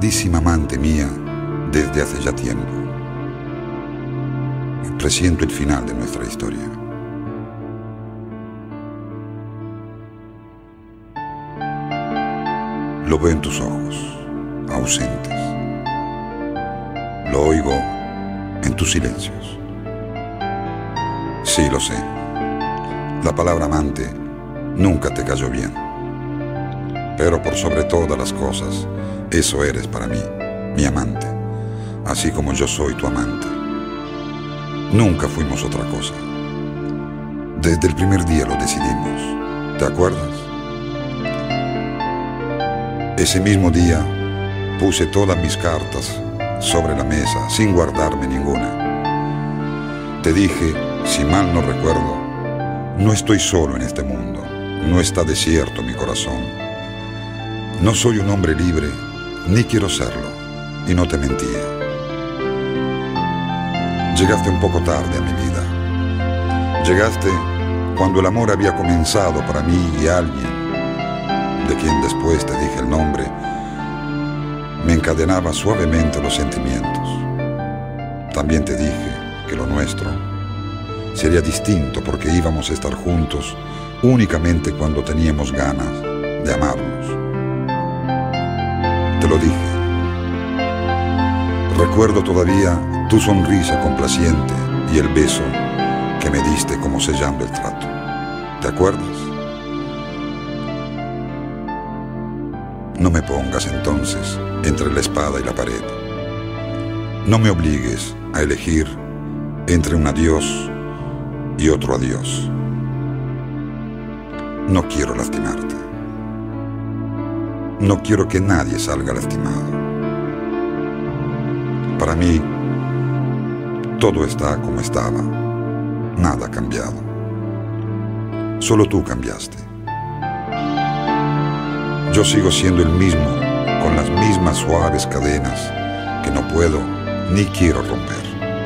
amadísima amante mía desde hace ya tiempo. Presiento el final de nuestra historia. Lo veo en tus ojos, ausentes. Lo oigo en tus silencios. Sí, lo sé. La palabra amante nunca te cayó bien. Pero por sobre todas las cosas, eso eres para mí, mi amante, así como yo soy tu amante. Nunca fuimos otra cosa. Desde el primer día lo decidimos. ¿Te acuerdas? Ese mismo día puse todas mis cartas sobre la mesa sin guardarme ninguna. Te dije, si mal no recuerdo, no estoy solo en este mundo, no está desierto mi corazón. No soy un hombre libre, ni quiero serlo, y no te mentía. Llegaste un poco tarde a mi vida. Llegaste cuando el amor había comenzado para mí y alguien, de quien después te dije el nombre, me encadenaba suavemente los sentimientos. También te dije que lo nuestro sería distinto porque íbamos a estar juntos únicamente cuando teníamos ganas de amarnos. Te lo dije. Recuerdo todavía tu sonrisa complaciente y el beso que me diste como sellando el trato. ¿Te acuerdas? No me pongas entonces entre la espada y la pared. No me obligues a elegir entre un adiós y otro adiós. No quiero lastimarte. No quiero que nadie salga lastimado. Para mí, todo está como estaba. Nada ha cambiado. Solo tú cambiaste. Yo sigo siendo el mismo, con las mismas suaves cadenas que no puedo ni quiero romper.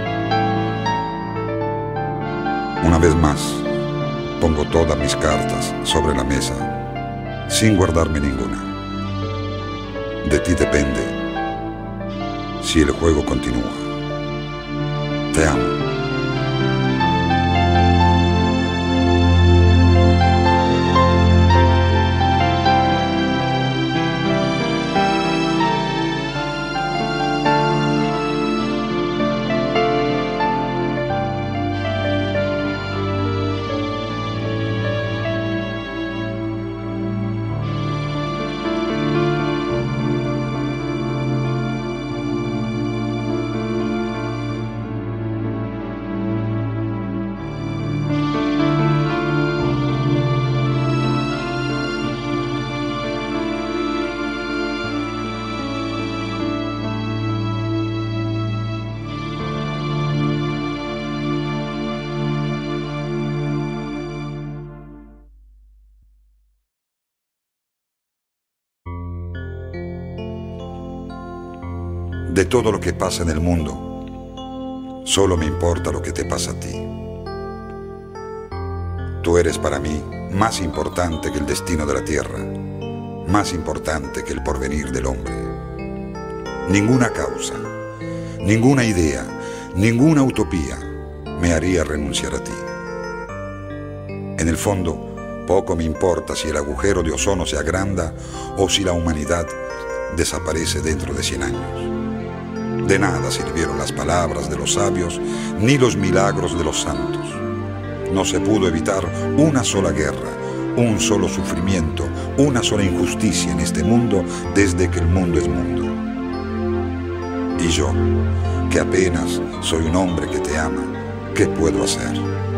Una vez más, pongo todas mis cartas sobre la mesa, sin guardarme ninguna. De ti depende si el juego continúa. Te amo. De todo lo que pasa en el mundo, solo me importa lo que te pasa a ti. Tú eres para mí más importante que el destino de la tierra, más importante que el porvenir del hombre. Ninguna causa, ninguna idea, ninguna utopía me haría renunciar a ti. En el fondo, poco me importa si el agujero de ozono se agranda o si la humanidad desaparece dentro de 100 años. De nada sirvieron las palabras de los sabios ni los milagros de los santos. No se pudo evitar una sola guerra, un solo sufrimiento, una sola injusticia en este mundo desde que el mundo es mundo. Y yo, que apenas soy un hombre que te ama, ¿qué puedo hacer?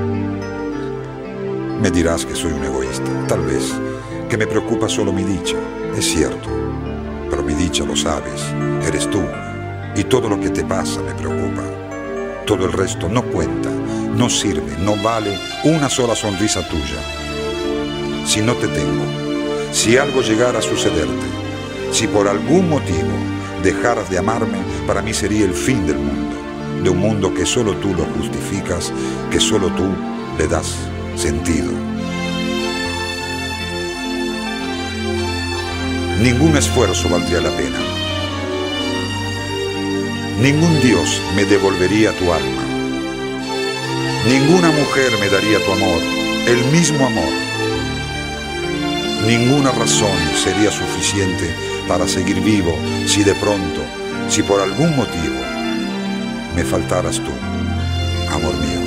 Me dirás que soy un egoísta, tal vez, que me preocupa solo mi dicha. Es cierto, pero mi dicha, lo sabes, eres tú. Y todo lo que te pasa me preocupa. Todo el resto no cuenta, no sirve, no vale una sola sonrisa tuya. Si no te tengo, si algo llegara a sucederte, si por algún motivo dejaras de amarme, para mí sería el fin del mundo, de un mundo que solo tú lo justificas, que solo tú le das sentido. Ningún esfuerzo valdría la pena. Ningún Dios me devolvería tu alma. Ninguna mujer me daría tu amor, el mismo amor. Ninguna razón sería suficiente para seguir vivo si de pronto, si por algún motivo, me faltaras tú, amor mío.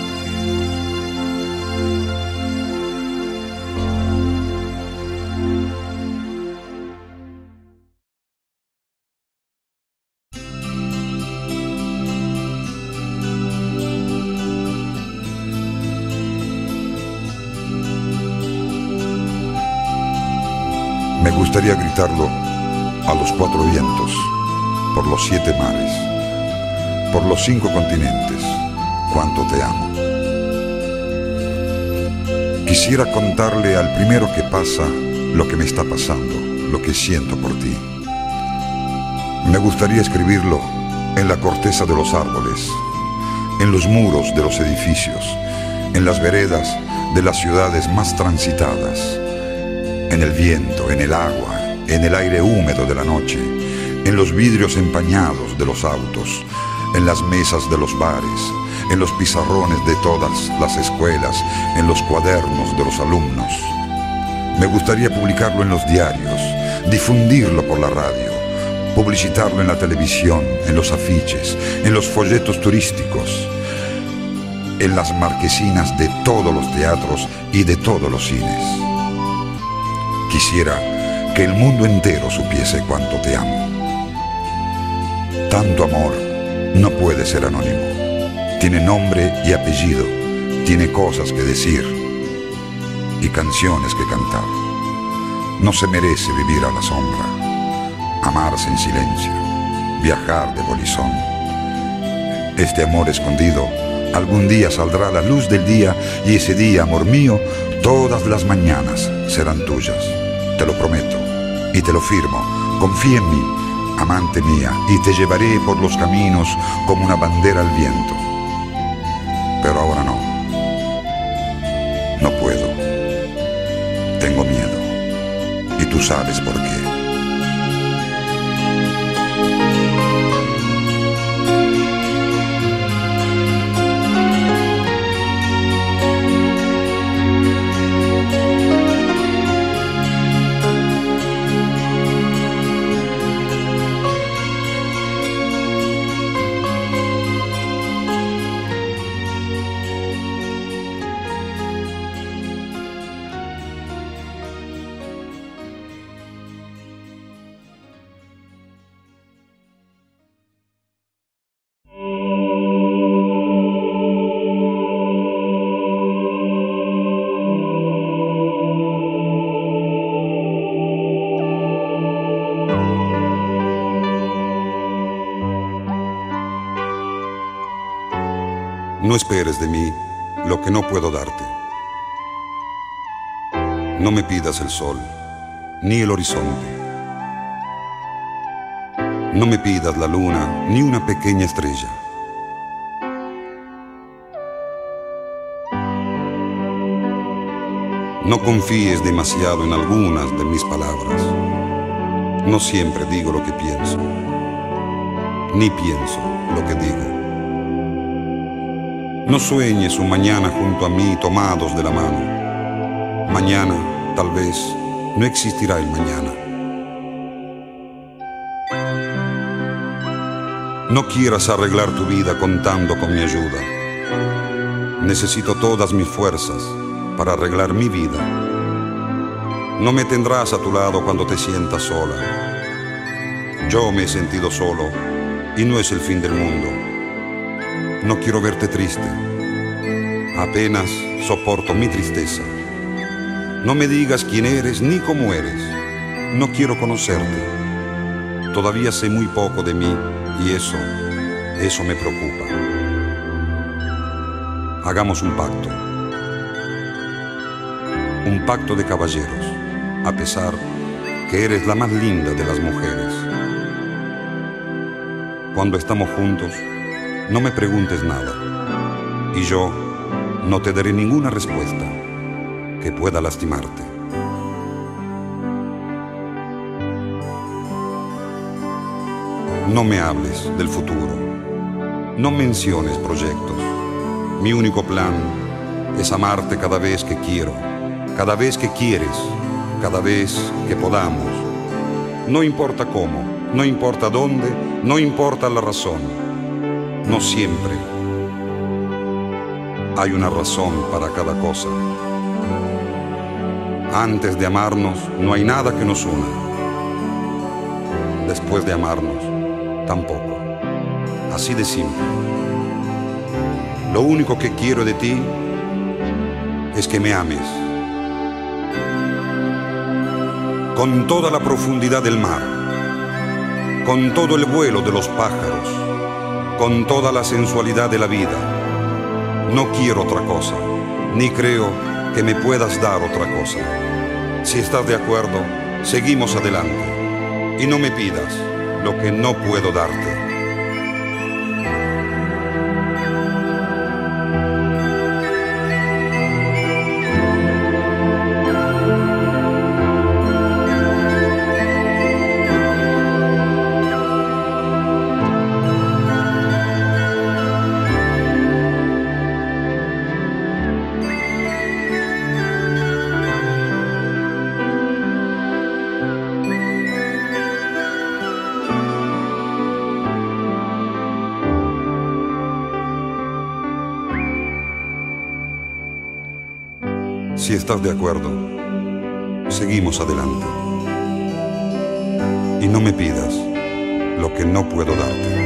Me gustaría gritarlo a los 4 vientos, por los 7 mares, por los 5 continentes, cuánto te amo. Quisiera contarle al primero que pasa lo que me está pasando, lo que siento por ti. Me gustaría escribirlo en la corteza de los árboles, en los muros de los edificios, en las veredas de las ciudades más transitadas, en el viento, en el agua, en el aire húmedo de la noche, en los vidrios empañados de los autos, en las mesas de los bares, en los pizarrones de todas las escuelas, en los cuadernos de los alumnos. Me gustaría publicarlo en los diarios, difundirlo por la radio, publicitarlo en la televisión, en los afiches, en los folletos turísticos, en las marquesinas de todos los teatros y de todos los cines. Quisiera que el mundo entero supiese cuánto te amo. Tanto amor no puede ser anónimo. Tiene nombre y apellido, tiene cosas que decir y canciones que cantar. No se merece vivir a la sombra, amarse en silencio, viajar de polizón. Este amor escondido algún día saldrá a la luz del día, y ese día, amor mío, todas las mañanas serán tuyas. Te lo prometo y te lo firmo. Confía en mí, amante mía, y te llevaré por los caminos como una bandera al viento. Pero ahora no. No puedo. Tengo miedo. Y tú sabes por qué. No esperes de mí lo que no puedo darte. No me pidas el sol, ni el horizonte. No me pidas la luna, ni una pequeña estrella. No confíes demasiado en algunas de mis palabras. No siempre digo lo que pienso, ni pienso lo que digo. No sueñes un mañana junto a mí tomados de la mano. Mañana, tal vez, no existirá el mañana. No quieras arreglar tu vida contando con mi ayuda. Necesito todas mis fuerzas para arreglar mi vida. No me tendrás a tu lado cuando te sientas sola. Yo me he sentido solo y no es el fin del mundo. No quiero verte triste. Apenas soporto mi tristeza. No me digas quién eres ni cómo eres. No quiero conocerte. Todavía sé muy poco de mí y eso me preocupa. Hagamos un pacto de caballeros, a pesar que eres la más linda de las mujeres. Cuando estamos juntos, no me preguntes nada, y yo no te daré ninguna respuesta que pueda lastimarte. No me hables del futuro. No menciones proyectos. Mi único plan es amarte cada vez que quiero, cada vez que quieres, cada vez que podamos. No importa cómo, no importa dónde, no importa la razón. No siempre hay una razón para cada cosa. Antes de amarnos no hay nada que nos una. Después de amarnos, tampoco. Así de simple. Lo único que quiero de ti es que me ames. Con toda la profundidad del mar, con todo el vuelo de los pájaros, con toda la sensualidad de la vida. No quiero otra cosa, ni creo que me puedas dar otra cosa. Si estás de acuerdo, seguimos adelante. Y no me pidas lo que no puedo darte. Si estás de acuerdo, seguimos adelante. Y no me pidas lo que no puedo darte.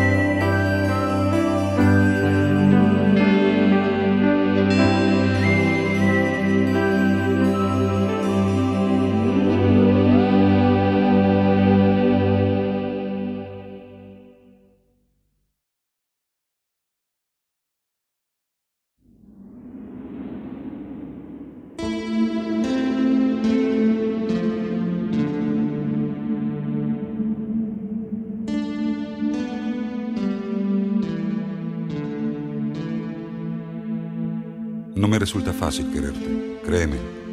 No me resulta fácil quererte, créeme.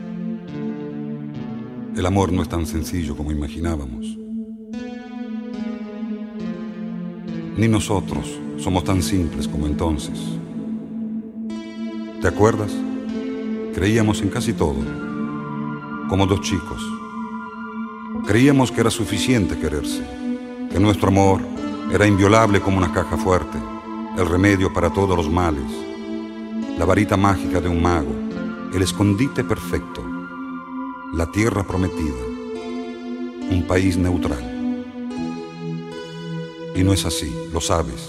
El amor no es tan sencillo como imaginábamos. Ni nosotros somos tan simples como entonces. ¿Te acuerdas? Creíamos en casi todo, como dos chicos. Creíamos que era suficiente quererse, que nuestro amor era inviolable como una caja fuerte, el remedio para todos los males, la varita mágica de un mago, el escondite perfecto, la tierra prometida, un país neutral. Y no es así, lo sabes.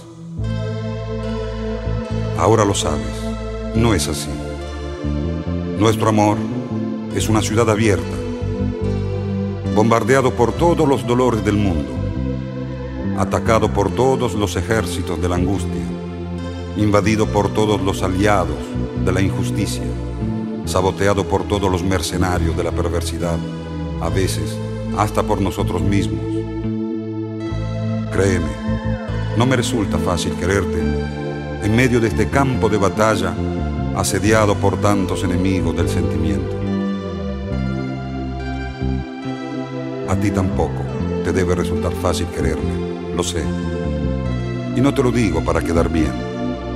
Ahora lo sabes, no es así. Nuestro amor es una ciudad abierta, bombardeado por todos los dolores del mundo, atacado por todos los ejércitos de la angustia, invadido por todos los aliados de la injusticia, saboteado por todos los mercenarios de la perversidad, a veces hasta por nosotros mismos. Créeme, no me resulta fácil quererte en medio de este campo de batalla asediado por tantos enemigos del sentimiento. A ti tampoco te debe resultar fácil quererme, lo sé, y no te lo digo para quedar bien.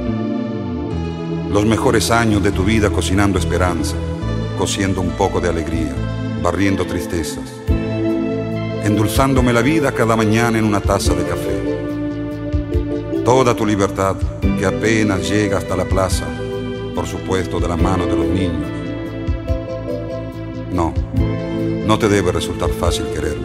Los mejores años de tu vida cocinando esperanza, cociendo un poco de alegría, barriendo tristezas, endulzándome la vida cada mañana en una taza de café. Toda tu libertad que apenas llega hasta la plaza, por supuesto de la mano de los niños. No, no te debe resultar fácil quererme.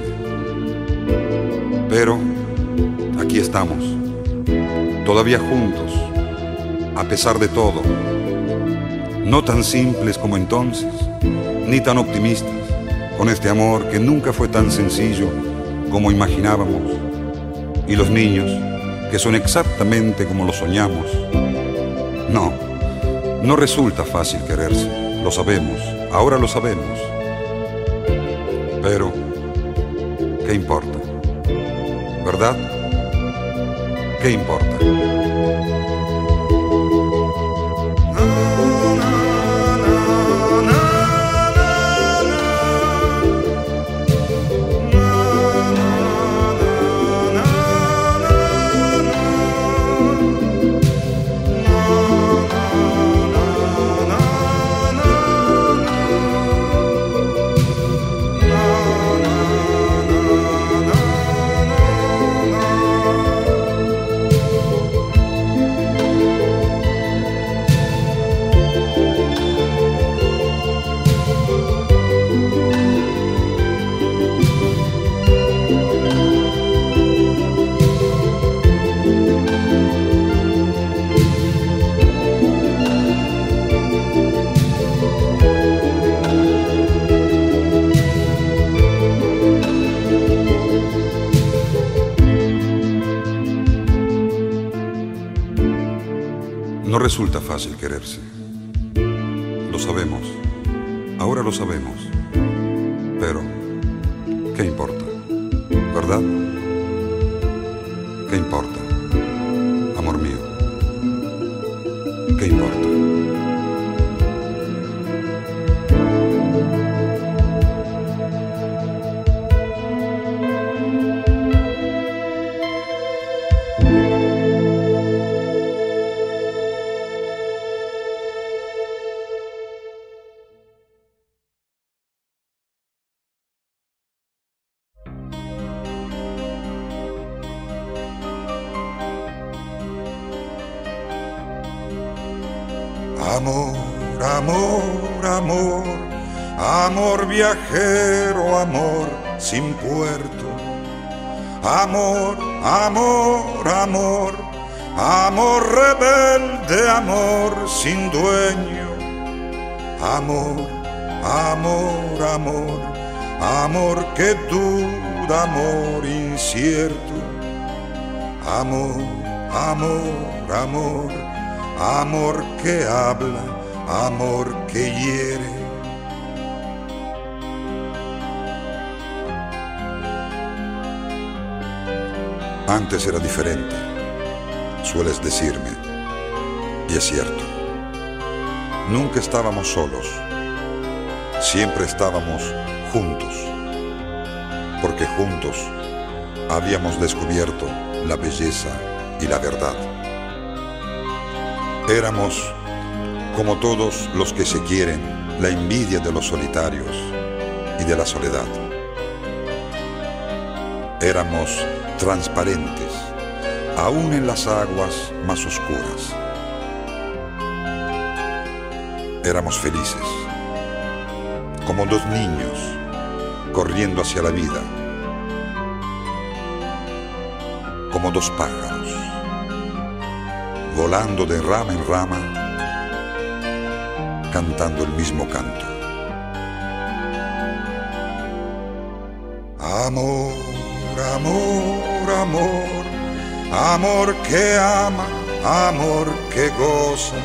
Pero aquí estamos, todavía juntos, a pesar de todo, no tan simples como entonces, ni tan optimistas, con este amor que nunca fue tan sencillo como imaginábamos, y los niños que son exactamente como lo soñamos. No, no resulta fácil quererse, lo sabemos, ahora lo sabemos. Pero, ¿qué importa? ¿Verdad? ¿Qué importa? resulta fácil quererse. Lo sabemos, ahora lo sabemos. Pero, ¿qué importa? ¿Verdad? ¿Qué importa? Amor mío, ¿qué importa? Amor, amor, amor, amor viajero, amor sin puerto. Amor, amor, amor, amor rebelde, amor sin dueño. Amor, amor, amor, amor que duda, amor incierto. Amor, amor, amor, amor que habla, amor que hiere. Antes era diferente, sueles decirme, y es cierto. Nunca estábamos solos, siempre estábamos juntos, porque juntos habíamos descubierto la belleza y la verdad. Éramos, como todos los que se quieren, la envidia de los solitarios y de la soledad. Éramos transparentes, aún en las aguas más oscuras. Éramos felices, como dos niños corriendo hacia la vida, como dos pájaros, volando de rama en rama, cantando el mismo canto. Amor, amor, amor, amor que ama, amor que goza.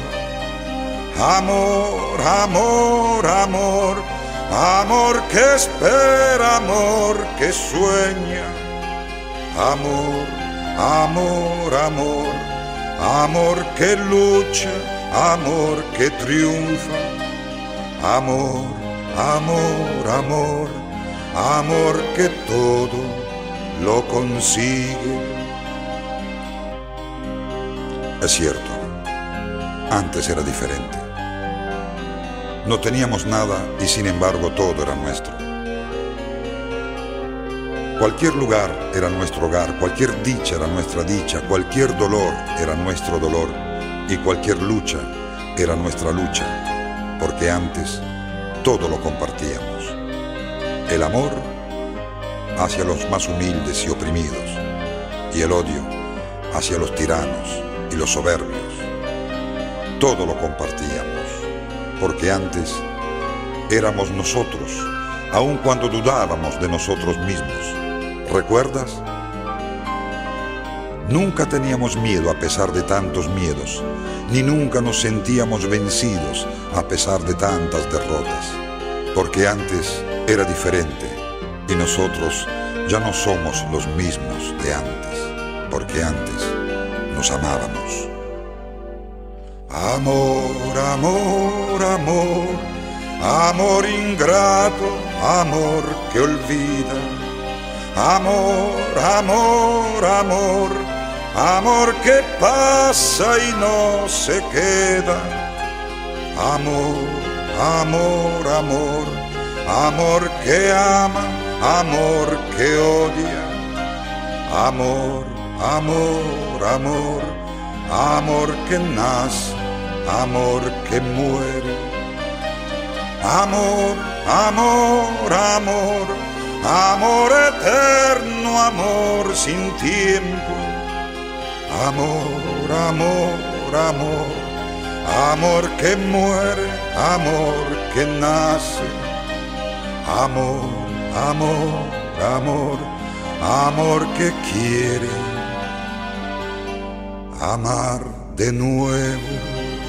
Amor, amor, amor, amor que espera, amor que sueña. Amor, amor, amor, amor que lucha, amor que triunfa. Amor, amor, amor, amor que todo lo consigue. Es cierto, antes era diferente. No teníamos nada y sin embargo todo era nuestro. Cualquier lugar era nuestro hogar, cualquier dicha era nuestra dicha, cualquier dolor era nuestro dolor y cualquier lucha era nuestra lucha, porque antes todo lo compartíamos. El amor hacia los más humildes y oprimidos, y el odio hacia los tiranos y los soberbios. Todo lo compartíamos, porque antes éramos nosotros, aun cuando dudábamos de nosotros mismos. ¿Recuerdas? Nunca teníamos miedo a pesar de tantos miedos, ni nunca nos sentíamos vencidos a pesar de tantas derrotas, porque antes era diferente y nosotros ya no somos los mismos de antes, porque antes nos amábamos. Amor, amor, amor, amor ingrato, amor que olvida. Amor, amor, amor, amor que pasa y no se queda. Amor, amor, amor, amor que ama, amor que odia. Amor, amor, amor, amor que nace, amor que muere. Amor, amor, amor, amor eterno, amor sin tiempo. Amor, amor, amor, amor que muere, amor que nace. Amor, amor, amor, amor que quiere amar de nuevo.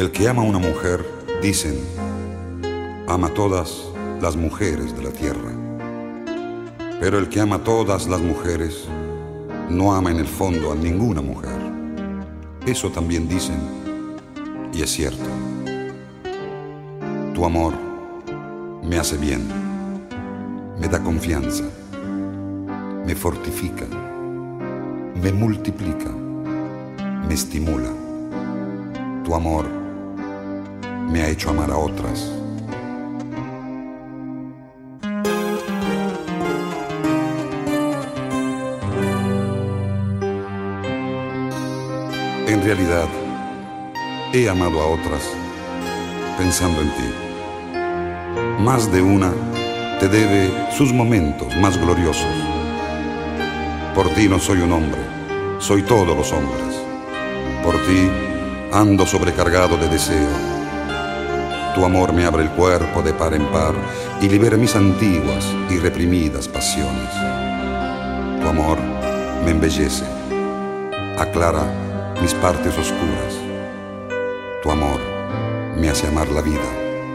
El que ama a una mujer, dicen, ama a todas las mujeres de la tierra. Pero el que ama a todas las mujeres, no ama en el fondo a ninguna mujer. Eso también dicen, y es cierto. Tu amor me hace bien, me da confianza, me fortifica, me multiplica, me estimula. Tu amor me ha hecho amar a otras. En realidad, he amado a otras pensando en ti. Más de una te debe sus momentos más gloriosos. Por ti no soy un hombre, soy todos los hombres. Por ti ando sobrecargado de deseo. Tu amor me abre el cuerpo de par en par y libera mis antiguas y reprimidas pasiones. Tu amor me embellece, aclara mis partes oscuras. Tu amor me hace amar la vida.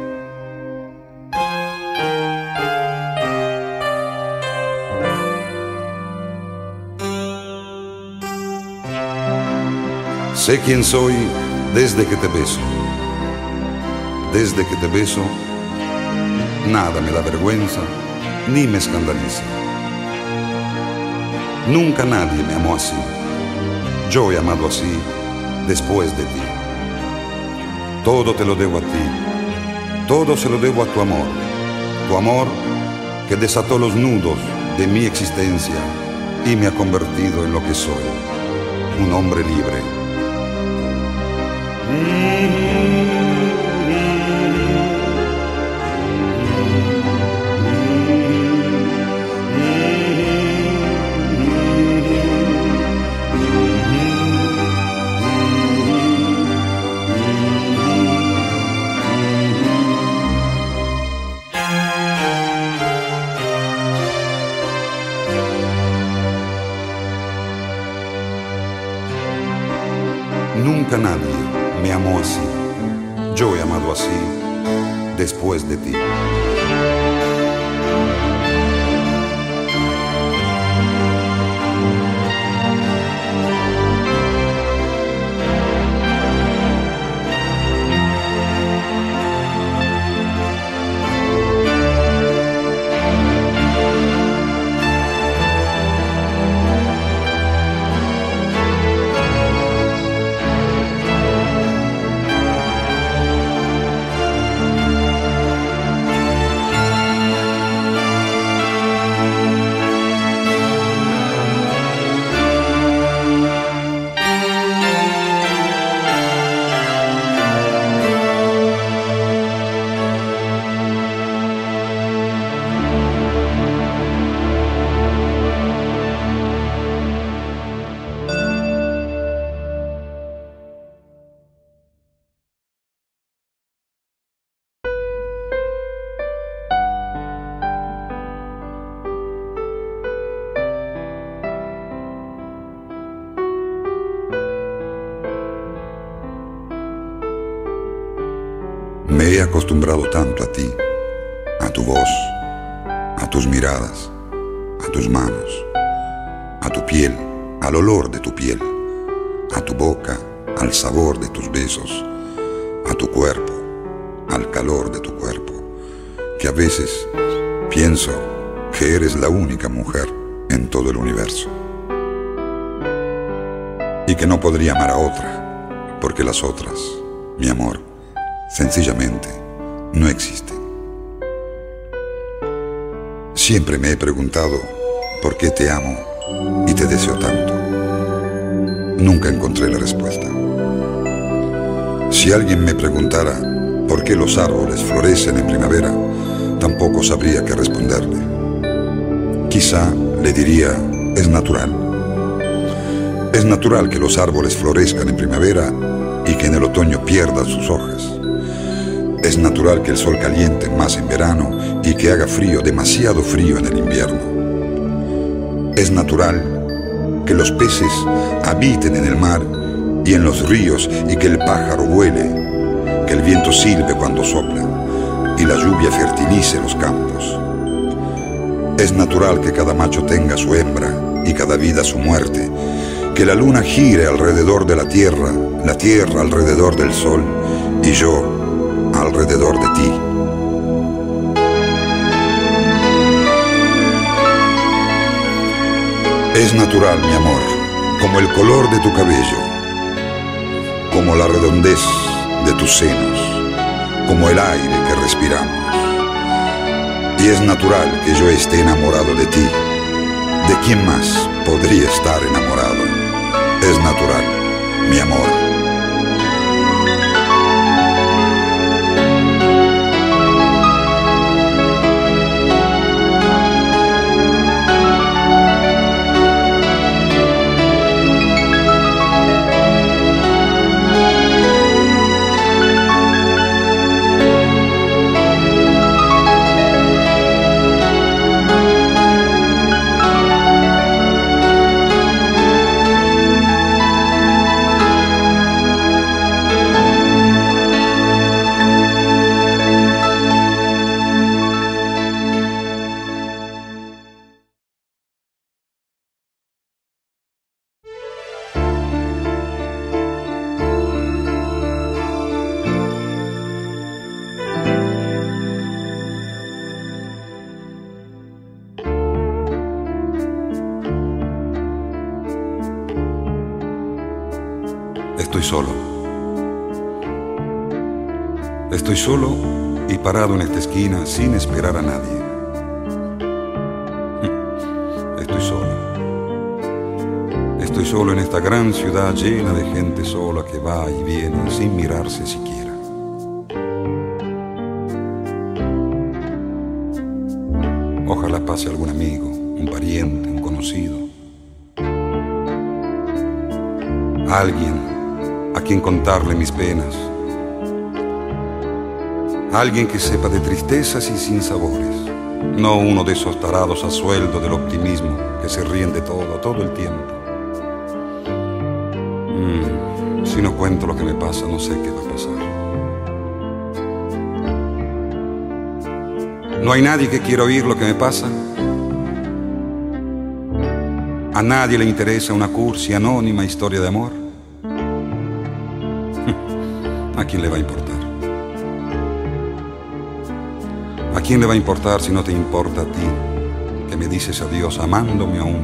Sé quién soy desde que te beso. Desde que te beso, nada me da vergüenza ni me escandaliza. Nunca nadie me amó así. Yo he amado así después de ti. Todo te lo debo a ti. Todo se lo debo a tu amor que desató los nudos de mi existencia y me ha convertido en lo que soy, un hombre libre. Nunca nadie me amó así. Yo he amado así después de ti. Me he acostumbrado tanto a ti, a tu voz, a tus miradas, a tus manos, a tu piel, al olor de tu piel, a tu boca, al sabor de tus besos, a tu cuerpo, al calor de tu cuerpo, que a veces pienso que eres la única mujer en todo el universo. Y que no podría amar a otra, porque las otras, mi amor, sencillamente no existen. Siempre me he preguntado por qué te amo y te deseo tanto. Nunca encontré la respuesta. Si alguien me preguntara por qué los árboles florecen en primavera, tampoco sabría qué responderle. Quizá le diría, es natural. Es natural que los árboles florezcan en primavera y que en el otoño pierdan sus hojas. Es natural que el sol caliente más en verano y que haga frío, demasiado frío en el invierno. Es natural que los peces habiten en el mar y en los ríos y que el pájaro vuele que el viento silbe cuando sopla y la lluvia fertilice los campos. Es natural que cada macho tenga su hembra y cada vida su muerte, que la luna gire alrededor de la tierra alrededor del sol y yo alrededor de ti. Es natural, mi amor, como el color de tu cabello, como la redondez de tus senos, como el aire que respiramos. Y es natural que yo esté enamorado de ti. ¿De quién más podría estar enamorado? Es natural, mi amor. Estoy solo. Estoy solo y parado en esta esquina sin esperar a nadie. Estoy solo. Estoy solo en esta gran ciudad llena de gente sola que va y viene sin mirarse siquiera. Ojalá pase algún amigo, un pariente, un conocido. Alguien a quien contarle mis penas. Alguien que sepa de tristezas y sinsabores. No uno de esos tarados a sueldo del optimismo que se ríen de todo el tiempo. Si no cuento lo que me pasa, no sé qué va a pasar. No hay nadie que quiera oír lo que me pasa. A nadie le interesa una cursi anónima historia de amor. ¿A quién le va a importar? ¿A quién le va a importar si no te importa a ti, que me dices adiós amándome aún?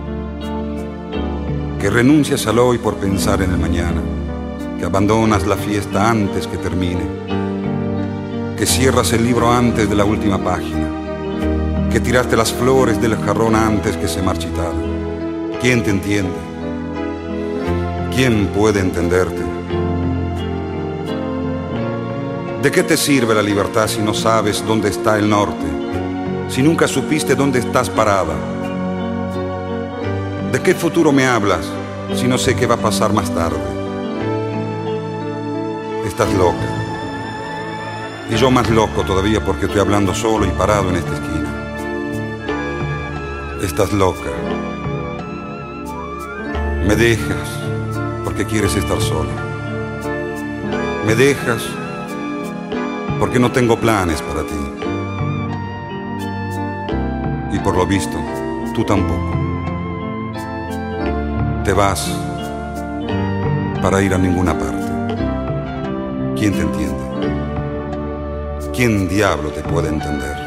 Que renuncias al hoy por pensar en el mañana, que abandonas la fiesta antes que termine, que cierras el libro antes de la última página, que tiraste las flores del jarrón antes que se marchitara. ¿Quién te entiende? ¿Quién puede entenderte? ¿De qué te sirve la libertad si no sabes dónde está el norte? Si nunca supiste dónde estás parada. ¿De qué futuro me hablas si no sé qué va a pasar más tarde? Estás loca. Y yo más loco todavía porque estoy hablando solo y parado en esta esquina. Estás loca. Me dejas porque quieres estar sola. Me dejas porque no tengo planes para ti. Y por lo visto, tú tampoco. Te vas para ir a ninguna parte. ¿Quién te entiende? ¿Quién diablo te puede entender?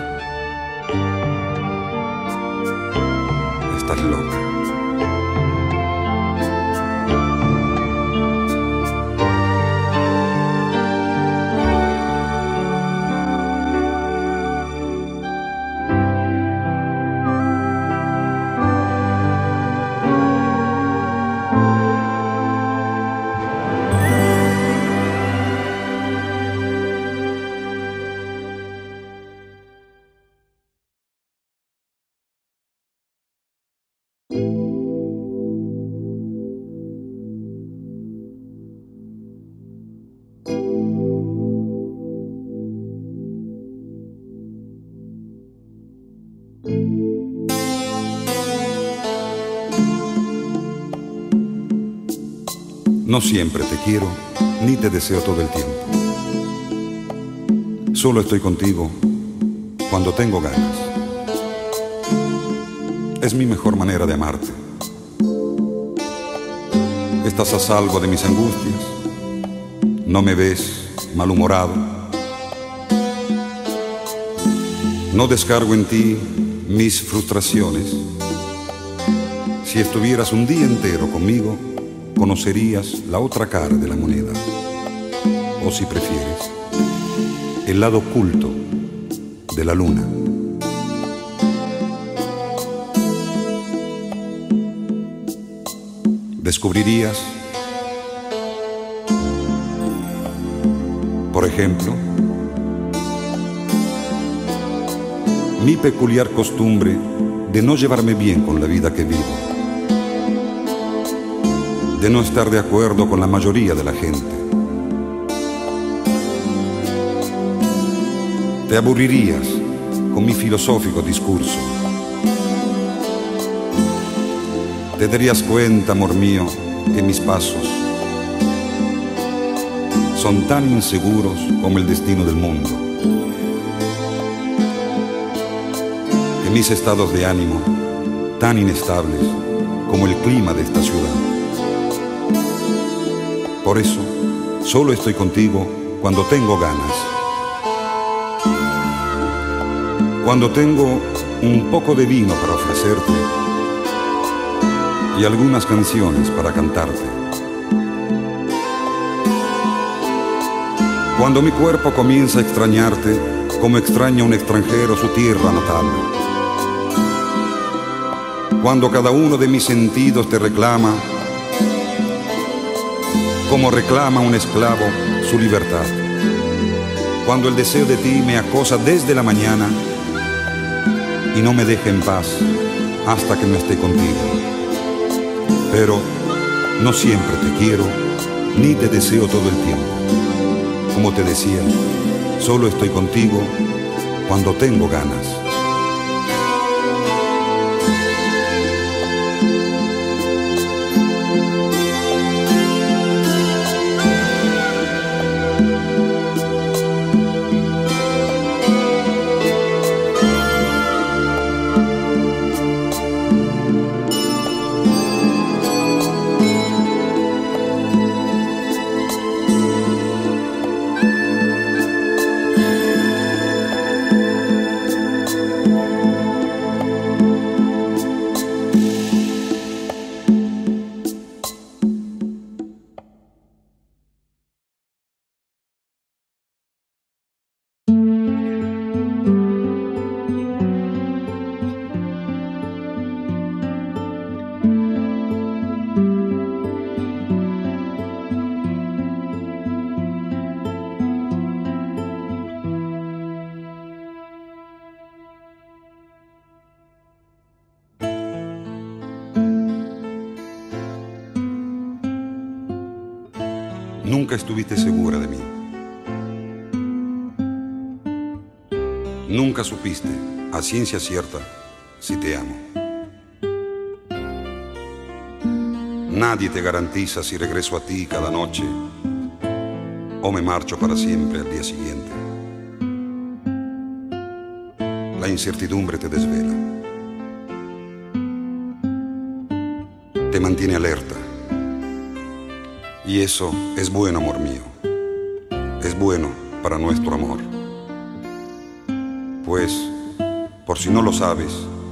Estás loca. No siempre te quiero, ni te deseo todo el tiempo. Solo estoy contigo cuando tengo ganas. Es mi mejor manera de amarte. Estás a salvo de mis angustias. No me ves malhumorado. No descargo en ti mis frustraciones. Si estuvieras un día entero conmigo, conocerías la otra cara de la moneda. O si prefieres, el lado oculto de la luna. Descubrirías, por ejemplo, mi peculiar costumbre de no llevarme bien con la vida que vivo, de no estar de acuerdo con la mayoría de la gente. Te aburrirías con mi filosófico discurso. Te darías cuenta, amor mío, que mis pasos son tan inseguros como el destino del mundo, que mis estados de ánimo tan inestables como el clima de esta ciudad. Por eso, solo estoy contigo cuando tengo ganas. Cuando tengo un poco de vino para ofrecerte y algunas canciones para cantarte. Cuando mi cuerpo comienza a extrañarte como extraña un extranjero su tierra natal. Cuando cada uno de mis sentidos te reclama como reclama un esclavo su libertad. Cuando el deseo de ti me acosa desde la mañana y no me deja en paz hasta que no esté contigo. Pero no siempre te quiero ni te deseo todo el tiempo. Como te decía, solo estoy contigo cuando tengo ganas. Nunca estuviste segura de mí. Nunca supiste, a ciencia cierta, si te amo. Nadie te garantiza si regreso a ti cada noche o me marcho para siempre al día siguiente. La incertidumbre te desvela. Te mantiene alerta. Y eso es bueno, amor mío. Es bueno para nuestro amor. Pues, por si no lo sabes,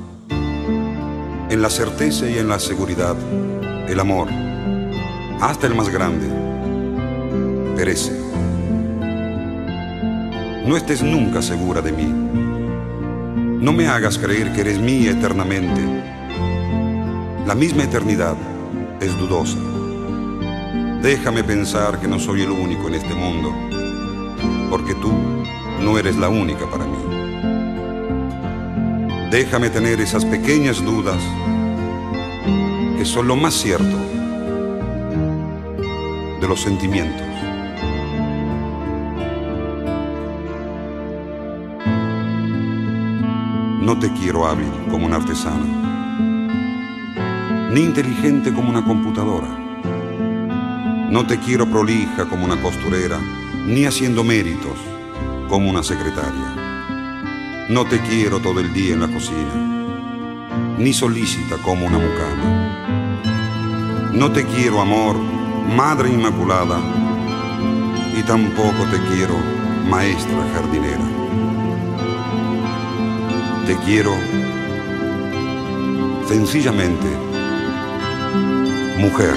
en la certeza y en la seguridad, el amor, hasta el más grande, perece. No estés nunca segura de mí. No me hagas creer que eres mía eternamente. La misma eternidad es dudosa. Déjame pensar que no soy el único en este mundo, porque tú no eres la única para mí. Déjame tener esas pequeñas dudas que son lo más cierto de los sentimientos. No te quiero hábil como un artesano, ni inteligente como una computadora. No te quiero prolija como una costurera, ni haciendo méritos como una secretaria. No te quiero todo el día en la cocina, ni solícita como una mucama. No te quiero, amor, madre inmaculada, y tampoco te quiero, maestra jardinera. Te quiero sencillamente mujer.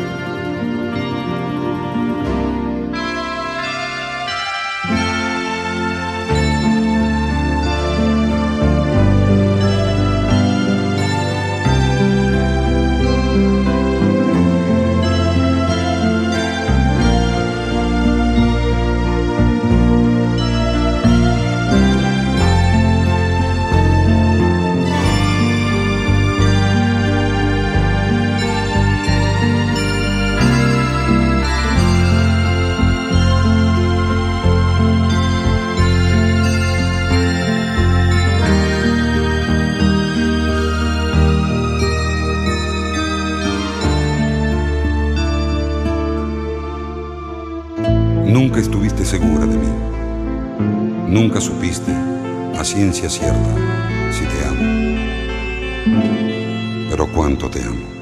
Nunca estuviste segura de mí. Nunca supiste a ciencia cierta si te amo. Pero cuánto te amo.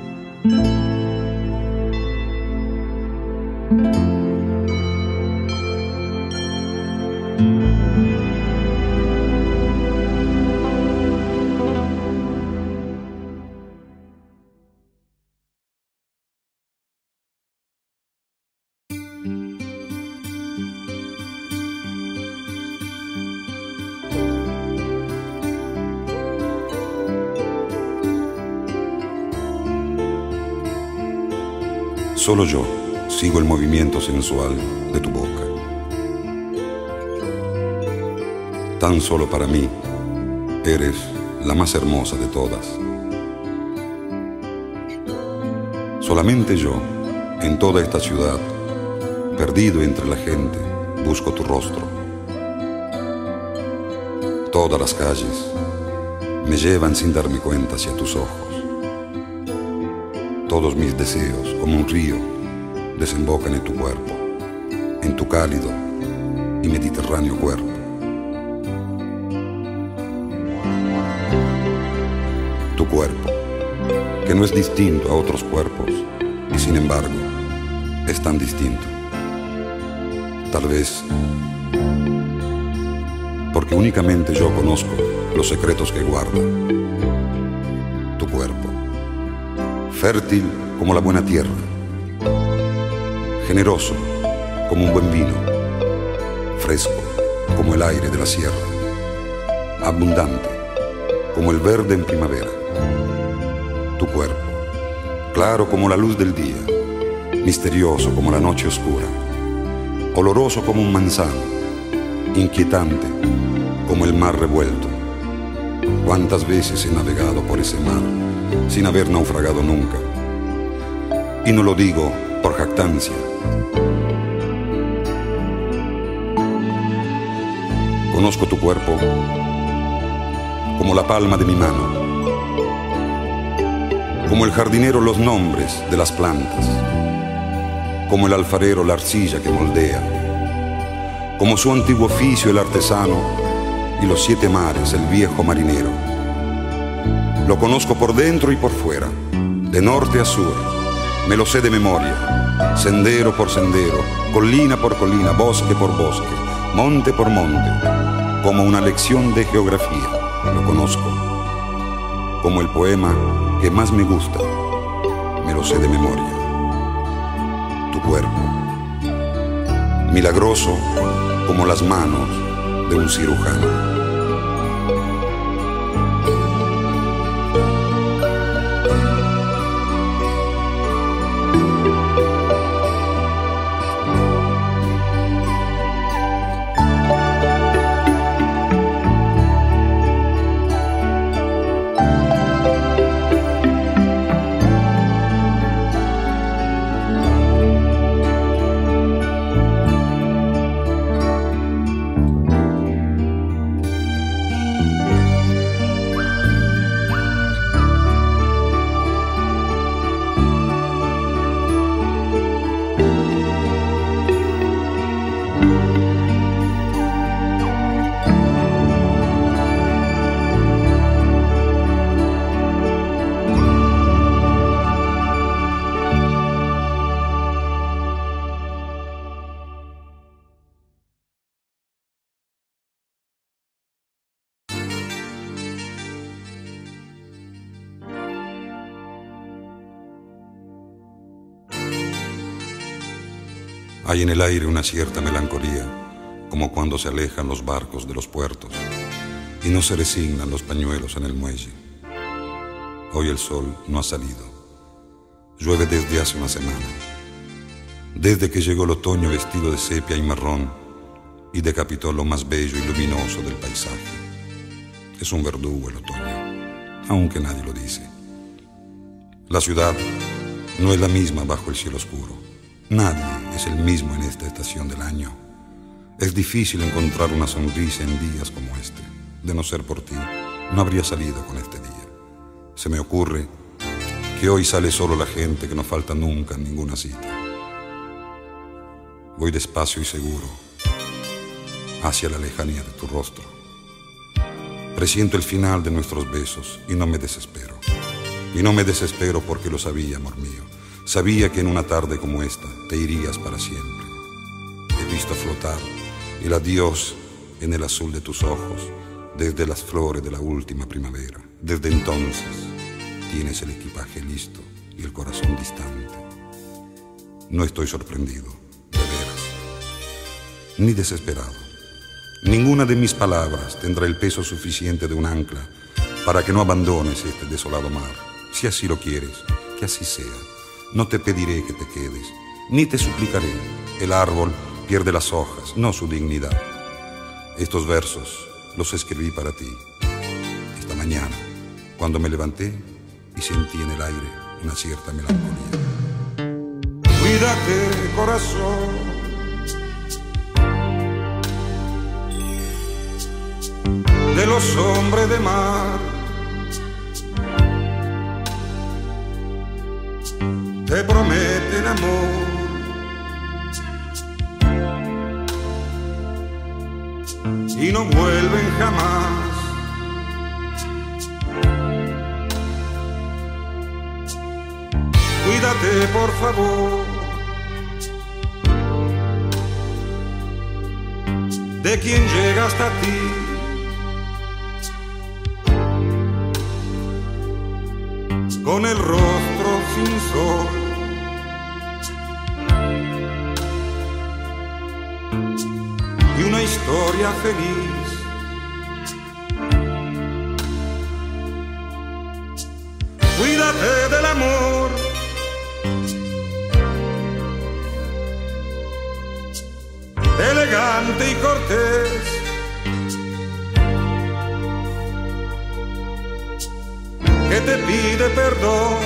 Solo yo sigo el movimiento sensual de tu boca. Tan solo para mí eres la más hermosa de todas. Solamente yo, en toda esta ciudad, perdido entre la gente, busco tu rostro. Todas las calles me llevan sin darme cuenta hacia tus ojos. Todos mis deseos, como un río, desembocan en tu cuerpo, en tu cálido y mediterráneo cuerpo. Tu cuerpo, que no es distinto a otros cuerpos, y sin embargo, es tan distinto. Tal vez porque únicamente yo conozco los secretos que guarda tu cuerpo. Fértil como la buena tierra, generoso como un buen vino, fresco como el aire de la sierra, abundante como el verde en primavera. Tu cuerpo, claro como la luz del día, misterioso como la noche oscura, oloroso como un manzano, inquietante como el mar revuelto. Cuántas veces he navegado por ese mar sin haber naufragado nunca. Y no lo digo por jactancia. Conozco tu cuerpo como la palma de mi mano, como el jardinero los nombres de las plantas, como el alfarero la arcilla que moldea, como su antiguo oficio el artesano y los 7 mares el viejo marinero. Lo conozco por dentro y por fuera, de norte a sur, me lo sé de memoria, sendero por sendero, colina por colina, bosque por bosque, monte por monte, como una lección de geografía, lo conozco. Como el poema que más me gusta, me lo sé de memoria. Tu cuerpo, milagroso como las manos de un cirujano. Hay en el aire una cierta melancolía, como cuando se alejan los barcos de los puertos y no se resignan los pañuelos en el muelle. Hoy el sol no ha salido. Llueve desde hace una semana, desde que llegó el otoño vestido de sepia y marrón y decapitó lo más bello y luminoso del paisaje. Es un verdugo el otoño, aunque nadie lo dice. La ciudad no es la misma bajo el cielo oscuro. Nadie es el mismo en esta estación del año. Es difícil encontrar una sonrisa en días como este. De no ser por ti, no habría salido con este día. Se me ocurre que hoy sale solo la gente que no falta nunca en ninguna cita. Voy despacio y seguro hacia la lejanía de tu rostro. Presiento el final de nuestros besos y no me desespero. Y no me desespero porque lo sabía, amor mío. Sabía que en una tarde como esta te irías para siempre. He visto flotar el adiós en el azul de tus ojos desde las flores de la última primavera. Desde entonces tienes el equipaje listo y el corazón distante. No estoy sorprendido, de veras, ni desesperado. Ninguna de mis palabras tendrá el peso suficiente de un ancla para que no abandones este desolado mar. Si así lo quieres, que así sea. No te pediré que te quedes, ni te suplicaré. El árbol pierde las hojas, no su dignidad. Estos versos los escribí para ti esta mañana, cuando me levanté y sentí en el aire una cierta melancolía. Cuídate, corazón, de los hombres de mar. Te prometen amor, y no vuelven jamás. Cuídate, por favor, de quien llega hasta ti. Con el rostro sin sol, y una historia feliz. Cuídate del amor, elegante y cortés, que te pide perdón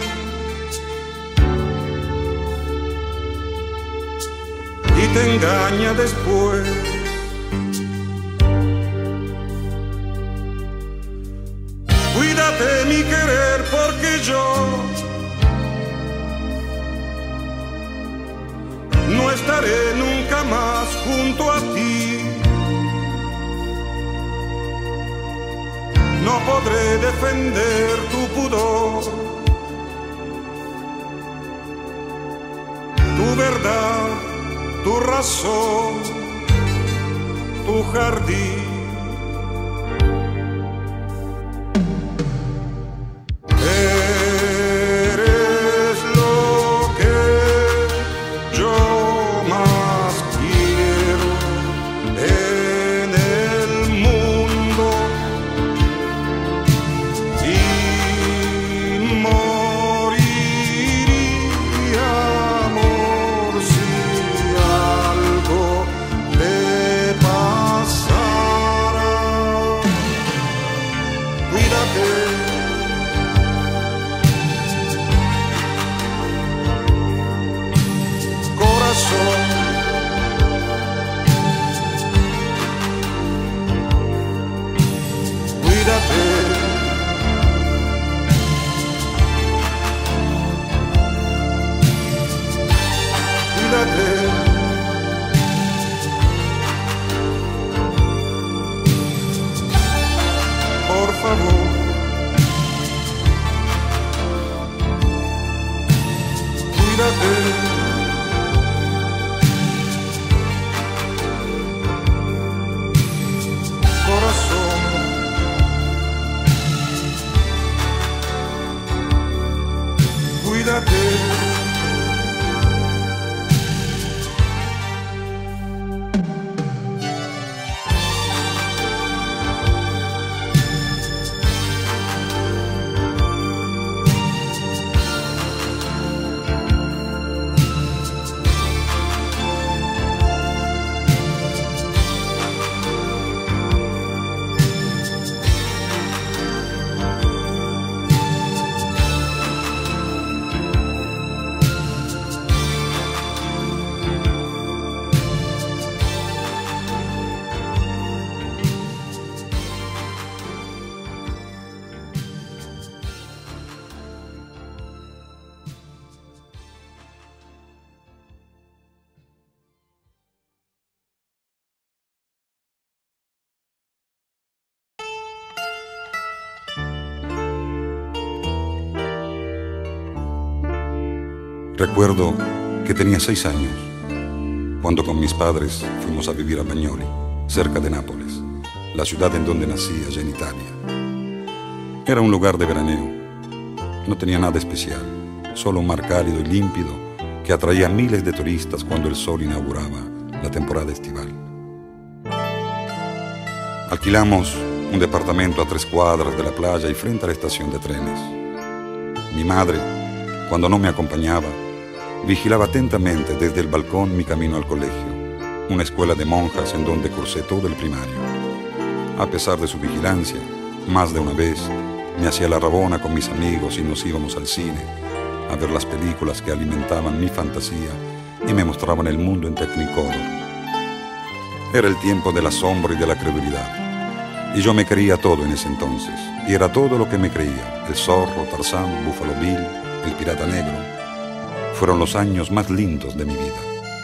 y te engaña después. Cuídate, mi querer, porque yo no estaré nunca más junto a ti. No podré defender tu pudor, tu verdad, tu razón, tu jardín. Eres lo que yo más quiero en el mundo, y moriría, amor, si algo te pasara. Recuerdo que tenía 6 años cuando con mis padres fuimos a vivir a Bagnoli, cerca de Nápoles, la ciudad en donde nací, allá en Italia. Era un lugar de veraneo. No tenía nada especial, solo un mar cálido y límpido que atraía a miles de turistas cuando el sol inauguraba la temporada estival. Alquilamos un departamento a 3 cuadras de la playa y frente a la estación de trenes. Mi madre, cuando no me acompañaba, vigilaba atentamente desde el balcón mi camino al colegio, una escuela de monjas en donde cursé todo el primario. A pesar de su vigilancia, más de una vez me hacía la rabona con mis amigos y nos íbamos al cine a ver las películas que alimentaban mi fantasía y me mostraban el mundo en Technicolor. Era el tiempo del asombro y de la credulidad, y yo me creía todo en ese entonces, y era todo lo que me creía: el zorro, Tarzán, Buffalo Bill, el pirata negro. Fueron los años más lindos de mi vida.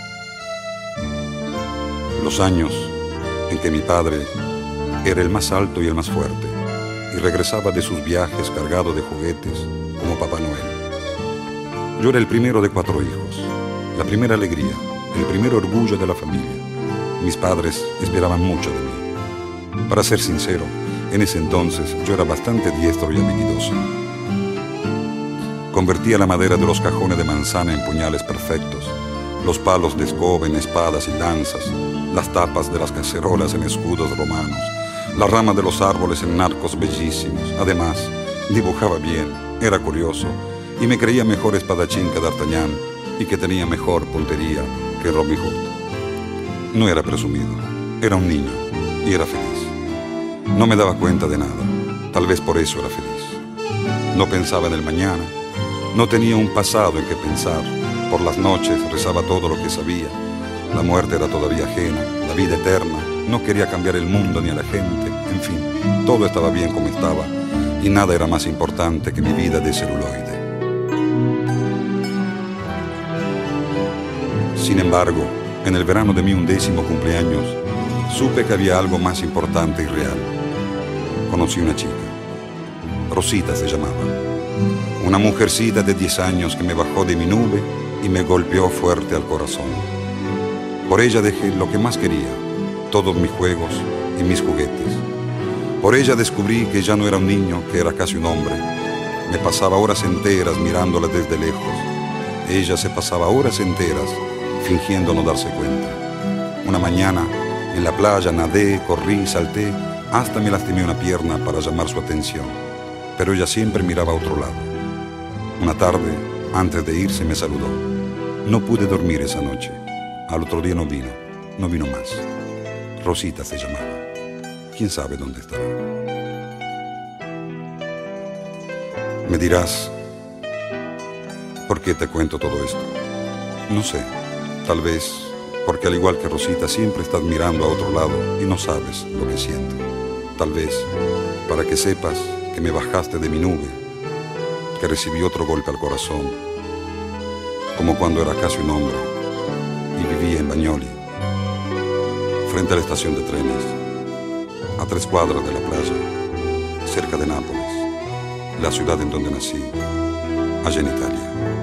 Los años en que mi padre era el más alto y el más fuerte, y regresaba de sus viajes cargado de juguetes como Papá Noel. Yo era el primero de 4 hijos, la primera alegría, el primer orgullo de la familia. Mis padres esperaban mucho de mí. Para ser sincero, en ese entonces yo era bastante diestro y habilidoso. Convertía la madera de los cajones de manzana en puñales perfectos, los palos de escoba en espadas y lanzas, las tapas de las cacerolas en escudos romanos, las ramas de los árboles en arcos bellísimos. Además, dibujaba bien, era curioso y me creía mejor espadachín que D'Artagnan y que tenía mejor puntería que Robin Hood. No era presumido, era un niño y era feliz. No me daba cuenta de nada, tal vez por eso era feliz. No pensaba en el mañana, no tenía un pasado en que pensar. Por las noches rezaba todo lo que sabía. La muerte era todavía ajena, la vida eterna. No quería cambiar el mundo ni a la gente. En fin, todo estaba bien como estaba y nada era más importante que mi vida de celuloide. Sin embargo, en el verano de mi 11º cumpleaños, supe que había algo más importante y real. Conocí una chica. Rosita se llamaba. Una mujercita de 10 años que me bajó de mi nube y me golpeó fuerte al corazón. Por ella dejé lo que más quería, todos mis juegos y mis juguetes. Por ella descubrí que ya no era un niño, que era casi un hombre. Me pasaba horas enteras mirándola desde lejos. Ella se pasaba horas enteras fingiendo no darse cuenta. Una mañana, en la playa, nadé, corrí, salté, hasta me lastimé una pierna para llamar su atención. Pero ella siempre miraba a otro lado. Una tarde, antes de irse, me saludó. No pude dormir esa noche. Al otro día no vino más. Rosita se llamaba. ¿Quién sabe dónde estará? Me dirás, ¿por qué te cuento todo esto? No sé, tal vez porque al igual que Rosita siempre estás mirando a otro lado y no sabes lo que siento. Tal vez para que sepas que me bajaste de mi nube, que recibí otro golpe al corazón, como cuando era casi un hombre y vivía en Bagnoli, frente a la estación de trenes, a 3 cuadras de la playa, cerca de Nápoles, la ciudad en donde nací, allá en Italia.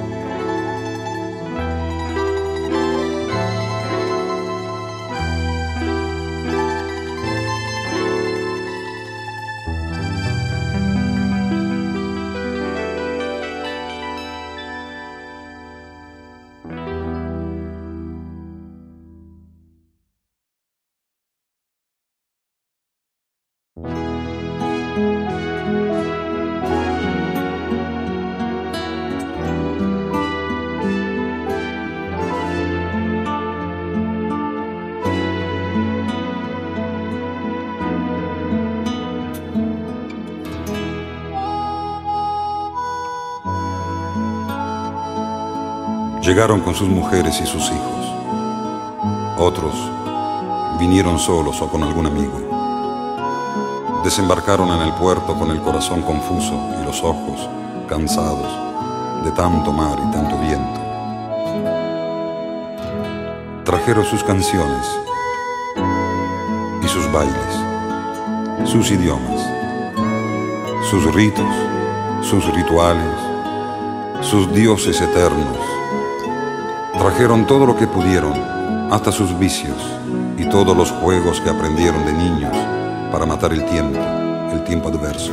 Llegaron con sus mujeres y sus hijos. Otros vinieron solos o con algún amigo. Desembarcaron en el puerto con el corazón confuso y los ojos cansados de tanto mar y tanto viento. Trajeron sus canciones y sus bailes, sus idiomas, sus ritos, sus rituales, sus dioses eternos Trajeron todo lo que pudieron, hasta sus vicios y todos los juegos que aprendieron de niños para matar el tiempo adverso.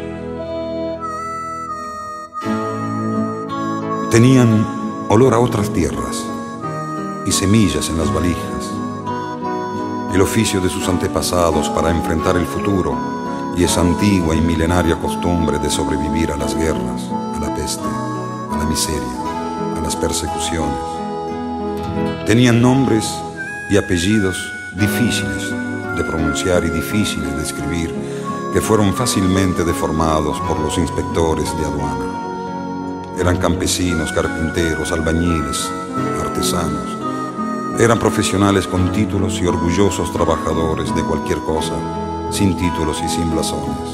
Tenían olor a otras tierras y semillas en las valijas, el oficio de sus antepasados para enfrentar el futuro y esa antigua y milenaria costumbre de sobrevivir a las guerras, a la peste, a la miseria, a las persecuciones. Tenían nombres y apellidos difíciles de pronunciar y difíciles de escribir, que fueron fácilmente deformados por los inspectores de aduana. Eran campesinos, carpinteros, albañiles, artesanos. Eran profesionales con títulos y orgullosos trabajadores de cualquier cosa, sin títulos y sin blasones.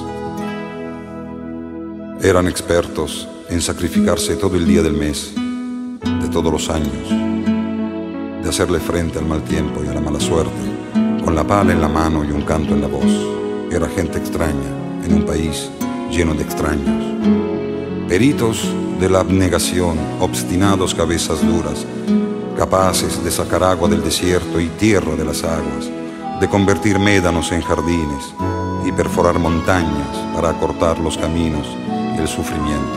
Eran expertos en sacrificarse todo el día del mes, de todos los años, de hacerle frente al mal tiempo y a la mala suerte, con la pala en la mano y un canto en la voz. Era gente extraña en un país lleno de extraños. Peritos de la abnegación, obstinados cabezas duras, capaces de sacar agua del desierto y tierra de las aguas, de convertir médanos en jardines y perforar montañas para acortar los caminos y el sufrimiento.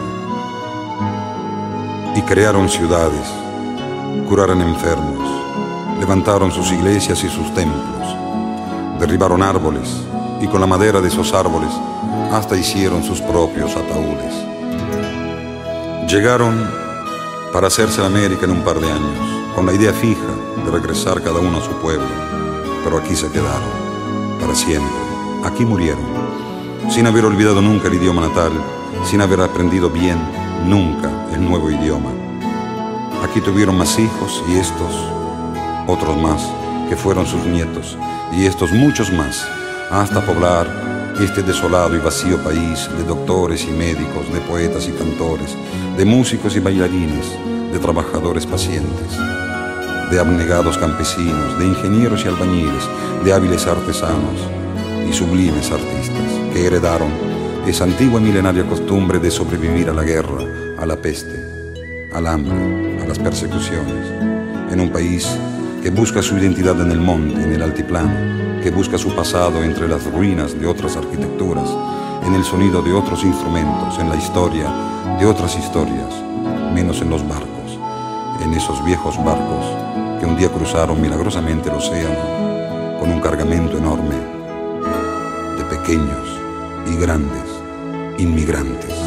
Y crearon ciudades, curaron enfermos, levantaron sus iglesias y sus templos, derribaron árboles y con la madera de esos árboles hasta hicieron sus propios ataúdes. Llegaron para hacerse la América en un par de años, con la idea fija de regresar cada uno a su pueblo, pero aquí se quedaron, para siempre. Aquí murieron, sin haber olvidado nunca el idioma natal, sin haber aprendido bien nunca el nuevo idioma. Aquí tuvieron más hijos y estos, otros más, que fueron sus nietos, y estos muchos más, hasta poblar este desolado y vacío país de doctores y médicos, de poetas y cantores, de músicos y bailarines, de trabajadores pacientes, de abnegados campesinos, de ingenieros y albañiles, de hábiles artesanos y sublimes artistas, que heredaron esa antigua y milenaria costumbre de sobrevivir a la guerra, a la peste, al hambre, a las persecuciones, en un país que busca su identidad en el monte, en el altiplano, que busca su pasado entre las ruinas de otras arquitecturas, en el sonido de otros instrumentos, en la historia de otras historias, menos en los barcos, en esos viejos barcos que un día cruzaron milagrosamente el océano con un cargamento enorme de pequeños y grandes inmigrantes.